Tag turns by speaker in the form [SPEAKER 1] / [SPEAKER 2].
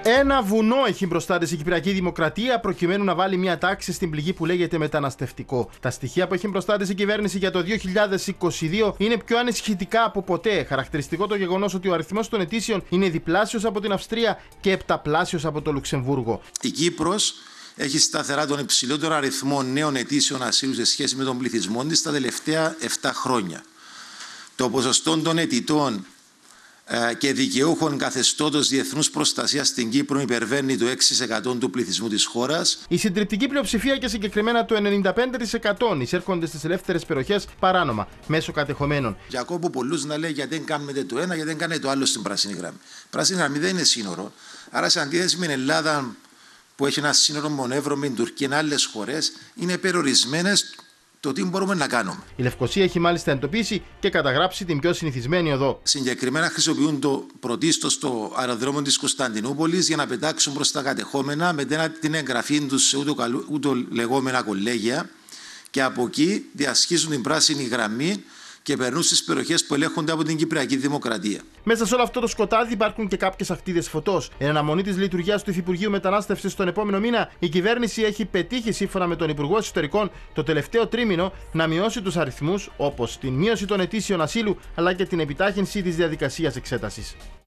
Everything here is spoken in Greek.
[SPEAKER 1] Ένα βουνό έχει μπροστά της η Κυπριακή Δημοκρατία προκειμένου να βάλει μια τάξη στην πληγή που λέγεται μεταναστευτικό. Τα στοιχεία που έχει μπροστά της η κυβέρνηση για το 2022 είναι πιο ανησυχητικά από ποτέ. Χαρακτηριστικό το γεγονός ότι ο αριθμός των αιτήσεων είναι διπλάσιος από την Αυστρία και επταπλάσιος από το Λουξεμβούργο.
[SPEAKER 2] Η Κύπρος έχει σταθερά τον υψηλότερο αριθμό νέων αιτήσεων ασύλου σε σχέση με τον πληθυσμό της τα τελευταία 7 χρόνια. Το ποσοστό των αιτητών και δικαιούχων καθεστώτος διεθνούς προστασίας στην Κύπρο υπερβαίνει το 6% του πληθυσμού της χώρας.
[SPEAKER 1] Η συντριπτική πλειοψηφία και συγκεκριμένα το 95% εισέρχονται στις ελεύθερες περιοχές παράνομα, μέσω κατεχομένων.
[SPEAKER 2] Για ακούω πολλούς να λέει γιατί δεν κάνετε το ένα, γιατί δεν κάνετε το άλλο στην πράσινη γραμμή. Πράσινη γραμμή δεν είναι σύνορο. Άρα, σε αντίθεση με την Ελλάδα, που έχει ένα σύνορο μονεύρο με την Τουρκία και άλλες χώρες, είναι περιορισμένες το τι μπορούμε να κάνουμε.
[SPEAKER 1] Η Λευκοσία έχει μάλιστα εντοπίσει και καταγράψει την πιο συνηθισμένη οδό.
[SPEAKER 2] Συγκεκριμένα χρησιμοποιούν το πρωτίστως το αεροδρόμιο της Κωνσταντινούπολης για να πετάξουν προς τα κατεχόμενα με την εγγραφή τους σε ούτω λεγόμενα κολέγια και από εκεί διασχίζουν την πράσινη γραμμή και περνούν στις περιοχές που ελέγχονται από την Κυπριακή Δημοκρατία.
[SPEAKER 1] Μέσα σε όλο αυτό το σκοτάδι υπάρχουν και κάποιες ακτίδες φωτός. Εν αναμονή της λειτουργίας του Υφυπουργείου Μετανάστευσης τον επόμενο μήνα, η κυβέρνηση έχει πετύχει, σύμφωνα με τον Υπουργό Εσωτερικών, το τελευταίο τρίμηνο να μειώσει τους αριθμούς, όπως την μείωση των αιτήσεων ασύλου αλλά και την επιτάχυνση της διαδικασίας εξέτασης.